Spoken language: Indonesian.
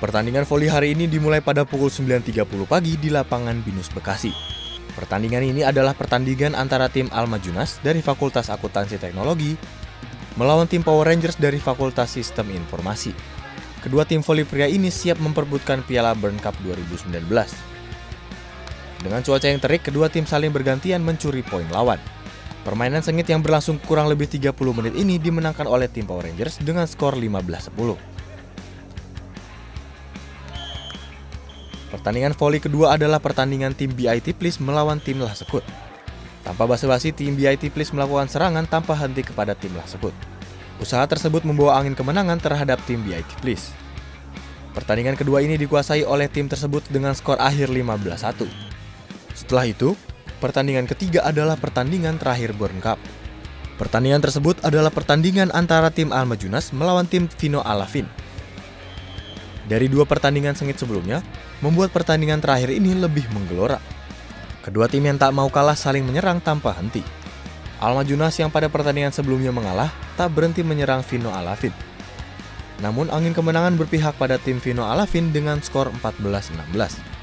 Pertandingan voli hari ini dimulai pada pukul 9.30 pagi di lapangan Binus Bekasi. Pertandingan ini adalah pertandingan antara tim Alma Junas dari Fakultas Akuntansi Teknologi melawan tim Power Rangers dari Fakultas Sistem Informasi. Kedua tim voli pria ini siap memperebutkan Piala Burn Cup 2019. Dengan cuaca yang terik, kedua tim saling bergantian mencuri poin lawan. Permainan sengit yang berlangsung kurang lebih 30 menit ini dimenangkan oleh tim Power Rangers dengan skor 15-10. Pertandingan voli kedua adalah pertandingan tim BIT Please melawan tim Lahsekut. Tanpa basa-basi, tim BIT Please melakukan serangan tanpa henti kepada tim Lahsekut. Usaha tersebut membawa angin kemenangan terhadap tim BIT Please. Pertandingan kedua ini dikuasai oleh tim tersebut dengan skor akhir 15-1. Setelah itu, pertandingan ketiga adalah pertandingan terakhir Burn Cup. Pertandingan tersebut adalah pertandingan antara tim Alma Junas melawan tim Vino Alafin. Dari dua pertandingan sengit sebelumnya, membuat pertandingan terakhir ini lebih menggelora. Kedua tim yang tak mau kalah saling menyerang tanpa henti. Alma Junas yang pada pertandingan sebelumnya mengalah, tak berhenti menyerang Vino Alafin. Namun angin kemenangan berpihak pada tim Vino Alafin dengan skor 14-16.